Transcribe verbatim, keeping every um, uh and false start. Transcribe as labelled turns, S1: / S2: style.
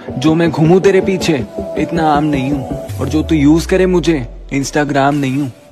S1: जो मैं घूमूं तेरे पीछे इतना आम नहीं हूँ, और जो तू यूज करे मुझे इंस्टाग्राम नहीं हूँ।